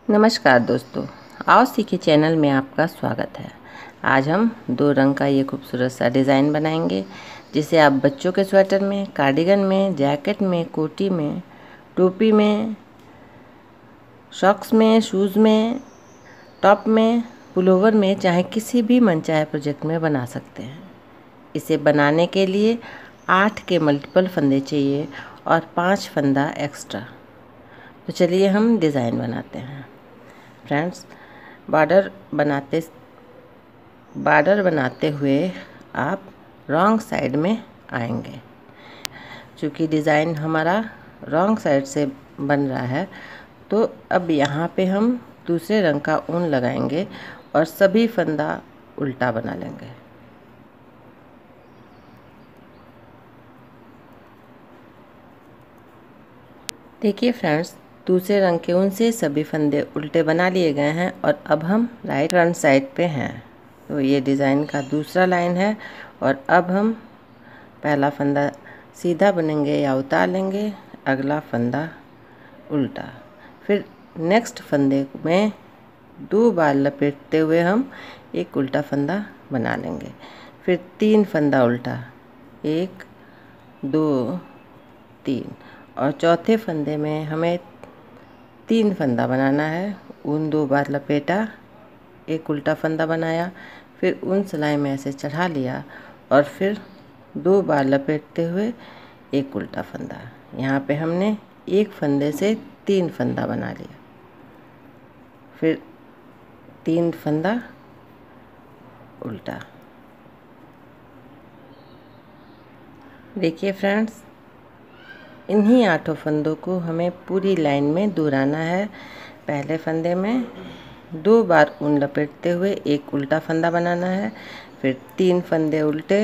नमस्कार दोस्तों, आओ सीखे चैनल में आपका स्वागत है। आज हम दो रंग का ये खूबसूरत सा डिज़ाइन बनाएंगे, जिसे आप बच्चों के स्वेटर में, कार्डिगन में, जैकेट में, कोटी में, टोपी में, सॉक्स में, शूज़ में, टॉप में, पुलोवर में, चाहे किसी भी मनचाहे प्रोजेक्ट में बना सकते हैं। इसे बनाने के लिए 8 के मल्टीपल फंदे चाहिए और 5 फंदा एक्स्ट्रा। तो चलिए हम डिज़ाइन बनाते हैं। फ्रेंड्स, बॉर्डर बनाते हुए आप रॉन्ग साइड में आएंगे। चूँकि डिज़ाइन हमारा रॉन्ग साइड से बन रहा है, तो अब यहाँ पे हम दूसरे रंग का ऊन लगाएंगे और सभी फंदा उल्टा बना लेंगे। देखिए फ्रेंड्स, दूसरे रंग के ऊन से सभी फंदे उल्टे बना लिए गए हैं और अब हम राइट फ्रंट साइड पे हैं। तो ये डिज़ाइन का दूसरा लाइन है और अब हम पहला फंदा सीधा बुनेंगे या उतार लेंगे, अगला फंदा उल्टा, फिर नेक्स्ट फंदे में 2 बार लपेटते हुए हम एक उल्टा फंदा बना लेंगे, फिर 3 फंदा उल्टा, 1 2 3, और चौथे फंदे में हमें 3 फंदा बनाना है। ऊन 2 बार लपेटा, एक उल्टा फंदा बनाया, फिर ऊन सिलाई में ऐसे चढ़ा लिया और फिर 2 बार लपेटते हुए एक उल्टा फंदा। यहाँ पे हमने एक फंदे से 3 फंदा बना लिया, फिर 3 फंदा उल्टा। देखिए फ्रेंड्स, इन्हीं 8 फंदों को हमें पूरी लाइन में दोहराना है। पहले फंदे में 2 बार ऊन लपेटते हुए एक उल्टा फंदा बनाना है, फिर 3 फंदे उल्टे,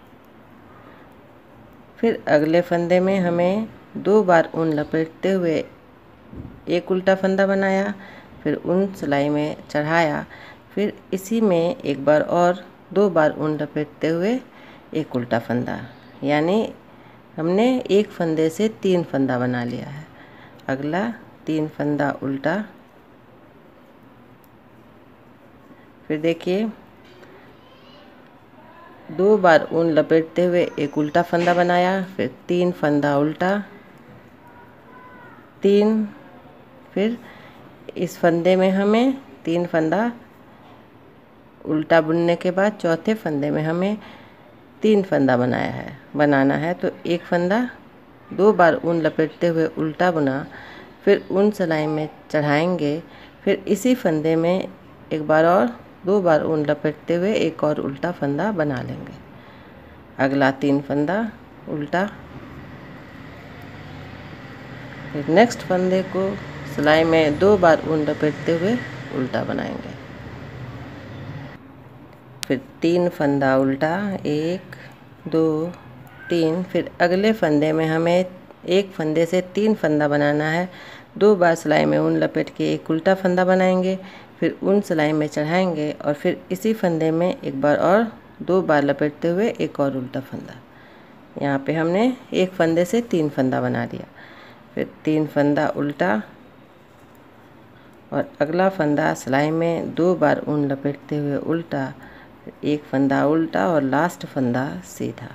फिर अगले फंदे में हमें 2 बार ऊन लपेटते हुए एक उल्टा फंदा बनाया, फिर ऊन सिलाई में चढ़ाया, फिर इसी में एक बार और 2 बार ऊन लपेटते हुए एक उल्टा फंदा, यानी हमने एक फंदे से 3 फंदा बना लिया है। अगला 3 फंदा उल्टा, फिर देखिए 2 बार ऊन लपेटते हुए एक उल्टा फंदा बनाया, फिर 3 फंदा उल्टा, 3, फिर इस फंदे में हमें 3 फंदा उल्टा बुनने के बाद चौथे फंदे में हमें 3 फंदा बनाना है। तो एक फंदा 2 बार ऊन लपेटते हुए उल्टा बुना, फिर ऊन सिलाई में चढ़ाएंगे, फिर इसी फंदे में एक बार और 2 बार ऊन लपेटते हुए एक और उल्टा फंदा बना लेंगे। अगला 3 फंदा उल्टा, फिर नेक्स्ट फंदे को सिलाई में 2 बार ऊन लपेटते हुए उल्टा बनाएंगे, फिर 3 फंदा उल्टा, 1 2 3, फिर अगले फंदे में हमें एक फंदे से 3 फंदा बनाना है। 2 बार सिलाई में ऊन लपेट के एक उल्टा फंदा बनाएंगे, फिर ऊन सिलाई में चढ़ाएंगे और फिर इसी फंदे में एक बार और 2 बार लपेटते हुए एक और उल्टा फंदा। यहाँ पे हमने एक फंदे से 3 फंदा बना लिया, फिर 3 फंदा उल्टा और अगला फंदा सिलाई में 2 बार ऊन लपेटते हुए उल्टा, एक फंदा उल्टा और लास्ट फंदा सीधा।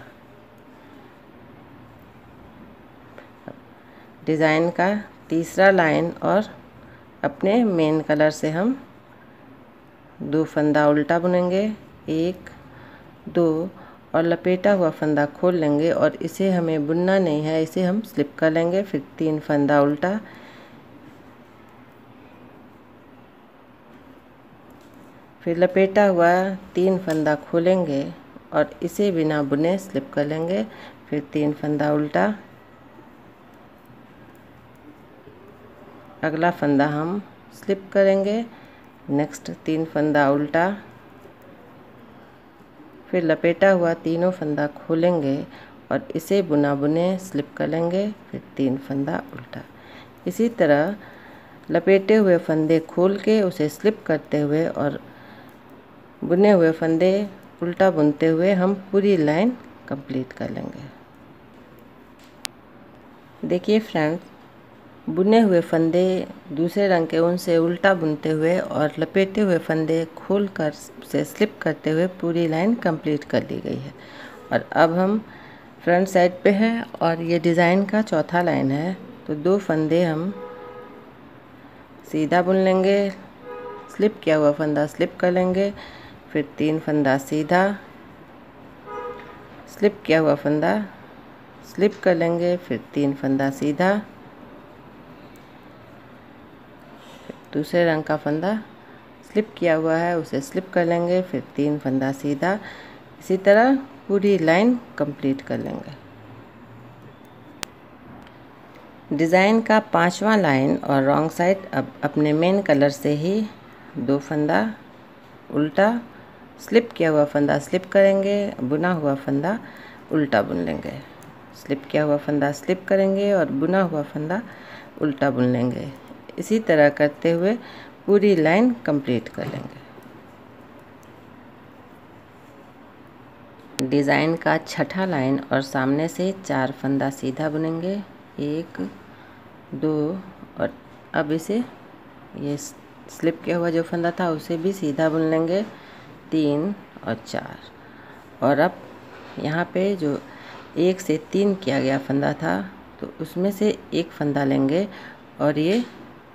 डिज़ाइन का तीसरा लाइन और अपने मेन कलर से हम 2 फंदा उल्टा बुनेंगे, 1 2, और लपेटा हुआ फंदा खोल लेंगे और इसे हमें बुनना नहीं है, इसे हम स्लिप कर लेंगे। फिर 3 फंदा उल्टा, फिर लपेटा हुआ 3 फंदा खोलेंगे और इसे बिना बुने स्लिप कर लेंगे। फिर 3 फंदा उल्टा, अगला फंदा हम स्लिप करेंगे, नेक्स्ट 3 फंदा उल्टा, फिर लपेटा हुआ तीनों फंदा खोलेंगे और इसे बुना बुने स्लिप कर लेंगे, फिर 3 फंदा उल्टा। इसी तरह लपेटे हुए फंदे खोल के उसे स्लिप करते हुए और बुने हुए फंदे उल्टा बुनते हुए हम पूरी लाइन कंप्लीट कर लेंगे। देखिए फ्रेंड्स, बुने हुए फंदे दूसरे रंग के ऊन से उल्टा बुनते हुए और लपेटे हुए फंदे खोलकर से स्लिप करते हुए पूरी लाइन कंप्लीट कर ली गई है। और अब हम फ्रंट साइड पे हैं और ये डिज़ाइन का चौथा लाइन है। तो 2 फंदे हम सीधा बुन लेंगे, स्लिप किया हुआ फंदा स्लिप कर लेंगे, फिर 3 फंदा सीधा, स्लिप किया हुआ फंदा स्लिप कर लेंगे, फिर 3 फंदा सीधा, दूसरे रंग का फंदा स्लिप किया हुआ है उसे स्लिप कर लेंगे, फिर 3 फंदा सीधा। इसी तरह पूरी लाइन कंप्लीट कर लेंगे। डिज़ाइन का 5वां लाइन और रॉन्ग साइड अब अपने मेन कलर से ही 2 फंदा उल्टा, स्लिप किया हुआ फंदा स्लिप करेंगे, बुना हुआ फंदा उल्टा बुन लेंगे, स्लिप किया हुआ फंदा स्लिप करेंगे और बुना हुआ फंदा उल्टा बुन लेंगे। इसी तरह करते हुए पूरी लाइन कंप्लीट कर लेंगे। डिज़ाइन का 6ठा लाइन और सामने से 4 फंदा सीधा बुनेंगे, 1 2 और अब इसे ये स्लिप किया हुआ जो फंदा था उसे भी सीधा बुन लेंगे, 3 और 4। और अब यहाँ पे जो 1 से 3 किया गया फंदा था तो उसमें से एक फंदा लेंगे और ये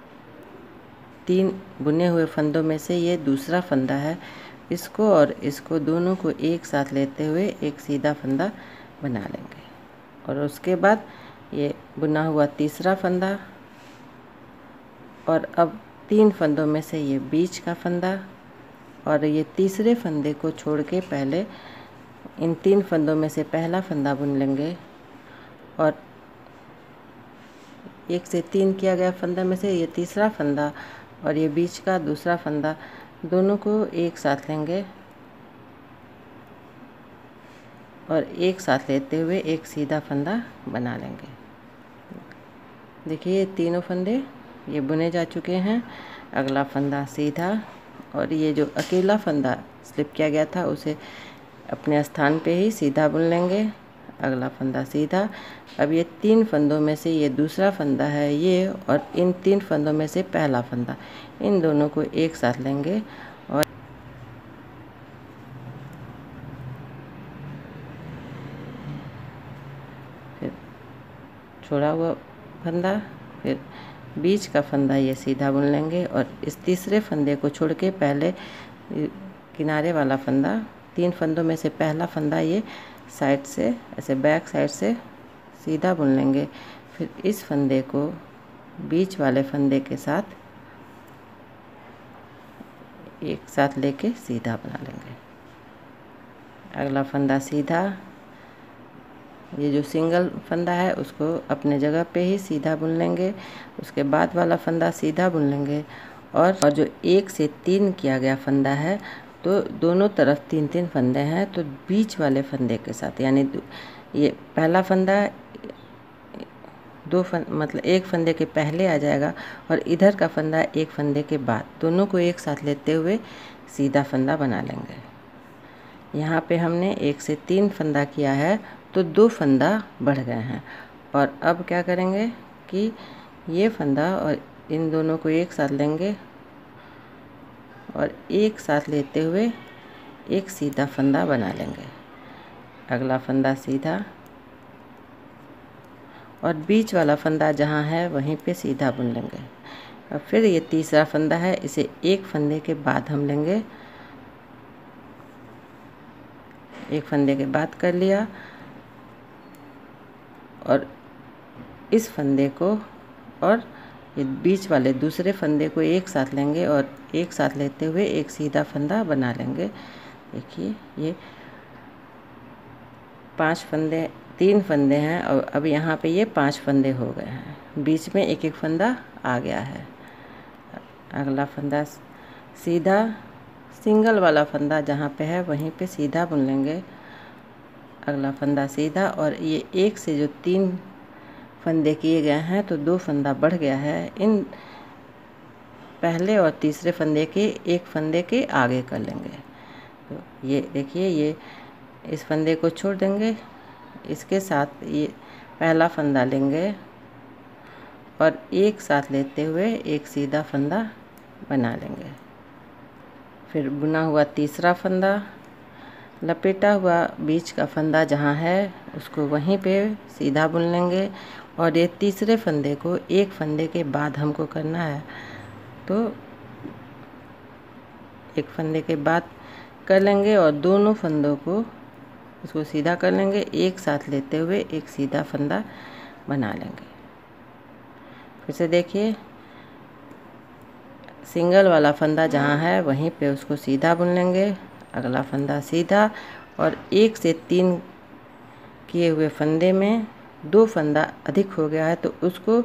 3 बुने हुए फंदों में से ये दूसरा फंदा है, इसको और इसको दोनों को एक साथ लेते हुए एक सीधा फंदा बना लेंगे। और उसके बाद ये बुना हुआ तीसरा फंदा और अब 3 फंदों में से ये बीच का फंदा और ये तीसरे फंदे को छोड़ के पहले इन 3 फंदों में से पहला फंदा बुन लेंगे और 1 से 3 किया गया फंदा में से ये तीसरा फंदा और ये बीच का दूसरा फंदा दोनों को एक साथ लेंगे और एक साथ लेते हुए एक सीधा फंदा बना लेंगे। देखिए ये तीनों फंदे ये बुने जा चुके हैं। अगला फंदा सीधा और ये जो अकेला फंदा स्लिप किया गया था उसे अपने स्थान पे ही सीधा बुन लेंगे। अगला फंदा सीधा। अब ये 3 फंदों में से ये दूसरा फंदा है ये और इन 3 फंदों में से पहला फंदा, इन दोनों को एक साथ लेंगे और फिर छोड़ा हुआ फंदा, फिर बीच का फंदा ये सीधा बुन लेंगे और इस तीसरे फंदे को छोड़ के पहले किनारे वाला फंदा, 3 फंदों में से पहला फंदा ये साइड से ऐसे बैक साइड से सीधा बुन लेंगे। फिर इस फंदे को बीच वाले फंदे के साथ एक साथ लेके सीधा बना लेंगे। अगला फंदा सीधा, ये जो सिंगल फंदा है उसको अपने जगह पे ही सीधा बुन लेंगे। उसके बाद वाला फंदा सीधा बुन लेंगे और जो 1 से 3 किया गया फंदा है तो दोनों तरफ 3-3 फंदे हैं तो बीच वाले फंदे के साथ, यानी ये पहला फंदा मतलब एक फंदे के पहले आ जाएगा और इधर का फंदा एक फंदे के बाद, दोनों को एक साथ लेते हुए सीधा फंदा बना लेंगे। यहाँ पे हमने 1 से 3 फंदा किया है तो 2 फंदा बढ़ गए हैं। और अब क्या करेंगे कि ये फंदा और इन दोनों को एक साथ लेंगे और एक साथ लेते हुए एक सीधा फंदा बना लेंगे। अगला फंदा सीधा और बीच वाला फंदा जहाँ है वहीं पे सीधा बुन लेंगे। और फिर ये तीसरा फंदा है, इसे एक फंदे के बाद हम लेंगे, एक फंदे के बाद कर लिया और इस फंदे को और ये बीच वाले दूसरे फंदे को एक साथ लेंगे और एक साथ लेते हुए एक सीधा फंदा बना लेंगे। देखिए ये 5 फंदे, 3 फंदे हैं और अब यहाँ पे ये 5 फंदे हो गए हैं, बीच में एक एक फंदा आ गया है। अगला फंदा सीधा, सिंगल वाला फंदा जहाँ पे है वहीं पे सीधा बुन लेंगे। अगला फंदा सीधा और ये 1 से जो 3 फंदे किए गए हैं तो 2 फंदा बढ़ गया है, इन पहले और तीसरे फंदे के एक फंदे के आगे कर लेंगे। तो ये देखिए ये इस फंदे को छोड़ देंगे, इसके साथ ये पहला फंदा लेंगे और एक साथ लेते हुए एक सीधा फंदा बना लेंगे। फिर बुना हुआ तीसरा फंदा, लपेटा हुआ बीच का फंदा जहाँ है उसको वहीं पे सीधा बुन लेंगे। और ये तीसरे फंदे को एक फंदे के बाद हमको करना है, तो एक फंदे के बाद कर लेंगे और दोनों फंदों को इसको सीधा कर लेंगे, एक साथ लेते हुए एक सीधा फंदा बना लेंगे। फिर से देखिए, सिंगल वाला फंदा जहाँ है वहीं पे उसको सीधा बुन लेंगे, अगला फंदा सीधा, और 1 से 3 किए हुए फंदे में 2 फंदा अधिक हो गया है तो उसको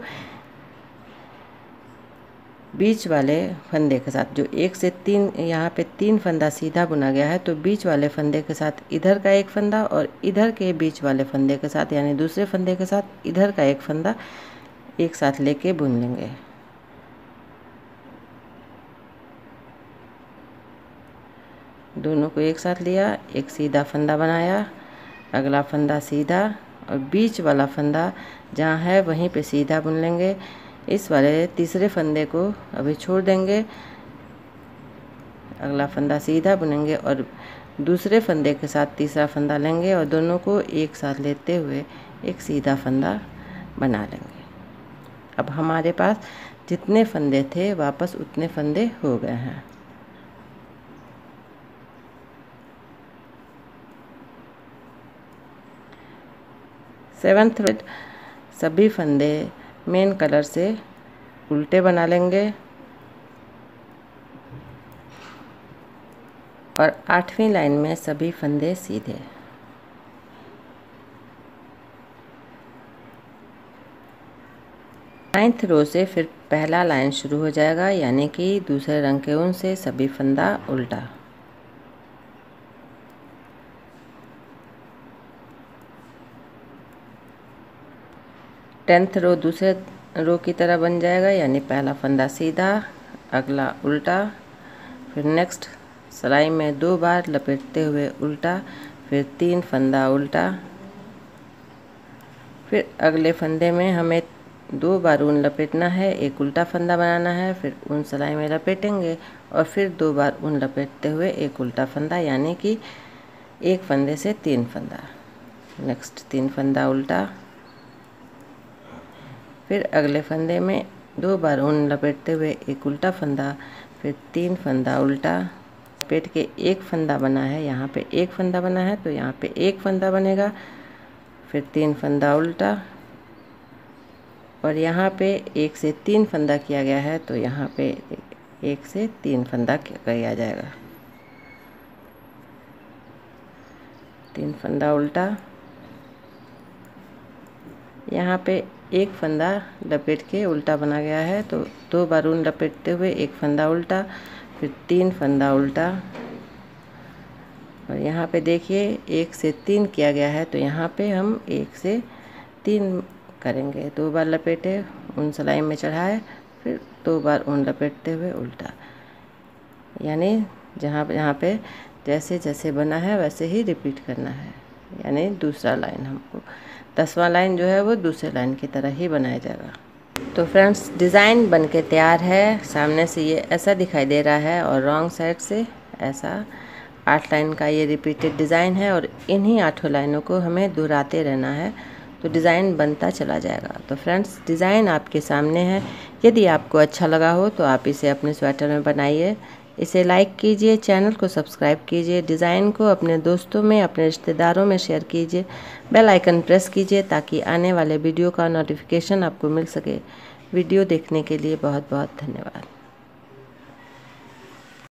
बीच वाले फंदे के साथ, जो 1 से 3 यहाँ पे 3 फंदा सीधा बुना गया है, तो बीच वाले फंदे के साथ इधर का एक फंदा और इधर के बीच वाले फंदे के साथ, यानी दूसरे फंदे के साथ इधर का एक फंदा एक साथ लेके बुन लेंगे। दोनों को एक साथ लिया, एक सीधा फंदा बनाया, अगला फंदा सीधा, और बीच वाला फंदा जहाँ है वहीं पे सीधा बुन लेंगे। इस वाले तीसरे फंदे को अभी छोड़ देंगे, अगला फंदा सीधा बुनेंगे और दूसरे फंदे के साथ तीसरा फंदा लेंगे और दोनों को एक साथ लेते हुए एक सीधा फंदा बना लेंगे। अब हमारे पास जितने फंदे थे वापस उतने फंदे हो गए हैं। सेवंथ में सभी फंदे मेन कलर से उल्टे बना लेंगे और 8वीं लाइन में सभी फंदे सीधे। नाइन्थ रो से फिर पहला लाइन शुरू हो जाएगा, यानी कि दूसरे रंग के ऊन से सभी फंदा उल्टा। टेंथ रो दूसरे रो की तरह बन जाएगा, यानी पहला फंदा सीधा, अगला उल्टा, फिर नेक्स्ट सिलाई में 2 बार लपेटते हुए उल्टा, फिर 3 फंदा उल्टा, फिर अगले फंदे में हमें 2 बार ऊन लपेटना है, एक उल्टा फंदा बनाना है, फिर ऊन सिलाई में लपेटेंगे और फिर 2 बार ऊन लपेटते हुए एक उल्टा फंदा, यानी कि एक फंदे से 3 फंदा। नेक्स्ट 3 फंदा उल्टा, फिर अगले फंदे में 2 बार ऊन लपेटते हुए एक उल्टा फंदा, फिर 3 फंदा उल्टा, लपेट के एक फंदा बना है, यहाँ पे एक फंदा बना है तो यहाँ पे एक फंदा बनेगा, फिर 3 फंदा उल्टा, और यहाँ पे 1 से 3 फंदा किया गया है तो यहाँ पे 1 से 3 फंदा किया जाएगा। 3 फंदा उल्टा, यहाँ पे एक फंदा लपेट के उल्टा बना गया है तो 2 बार ऊन लपेटते हुए एक फंदा उल्टा, फिर 3 फंदा उल्टा, और यहाँ पे देखिए 1 से 3 किया गया है तो यहाँ पे हम 1 से 3 करेंगे। 2 बार लपेटे, ऊन सिलाई में चढ़ाए, फिर 2 बार ऊन लपेटते हुए उल्टा, यानी जहाँ पे जैसे जैसे बना है वैसे ही रिपीट करना है। यानी दूसरा लाइन हमको 10वां लाइन जो है वो दूसरे लाइन की तरह ही बनाया जाएगा। तो फ्रेंड्स, डिज़ाइन बनके तैयार है। सामने से ये ऐसा दिखाई दे रहा है और रॉन्ग साइड से ऐसा 8 लाइन का ये रिपीटेड डिज़ाइन है और इन्हीं 8 लाइनों को हमें दोहराते रहना है तो डिज़ाइन बनता चला जाएगा। तो फ्रेंड्स, डिज़ाइन आपके सामने है। यदि आपको अच्छा लगा हो तो आप इसे अपने स्वेटर में बनाइए, इसे लाइक कीजिए, चैनल को सब्सक्राइब कीजिए, डिज़ाइन को अपने दोस्तों में, अपने रिश्तेदारों में शेयर कीजिए, बेल आइकन प्रेस कीजिए ताकि आने वाले वीडियो का नोटिफिकेशन आपको मिल सके। वीडियो देखने के लिए बहुत बहुत धन्यवाद।